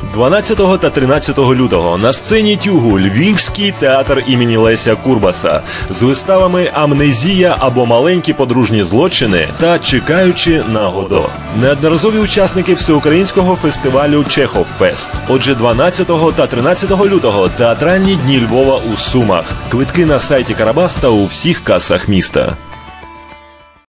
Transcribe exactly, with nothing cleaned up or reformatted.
дванадцятого та тринадцятого лютого на сцені Тюгу Львівський театр імені Леся Курбаса з виставами «Амнезія» або «Маленькі подружні злочини» та «Чекаючи на Годо». Неодноразові учасники всеукраїнського фестивалю «Чехов-Фест». Отже, дванадцятого та тринадцятого лютого театральні дні Львова у Сумах. Квитки на сайті Карабас та у всіх касах міста.